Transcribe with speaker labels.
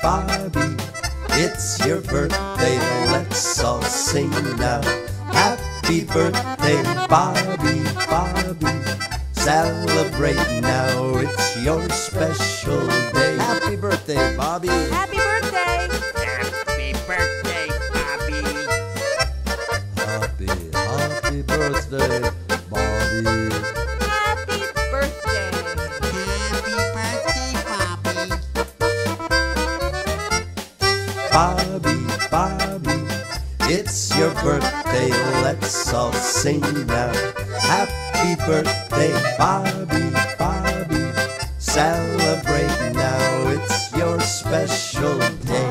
Speaker 1: Bobby, it's your birthday, let's all sing now. Happy birthday, Bobby, Bobby, celebrate now, it's your special day.
Speaker 2: Happy birthday, Bobby.
Speaker 3: Happy birthday!
Speaker 4: Happy birthday, Bobby.
Speaker 2: Happy birthday, Bobby.
Speaker 3: Happy birthday!
Speaker 4: Happy birthday, Bobby.
Speaker 1: Bobby, Bobby, it's your birthday, let's all sing now. Happy birthday, Bobby, Bobby, celebrate now, it's your special day.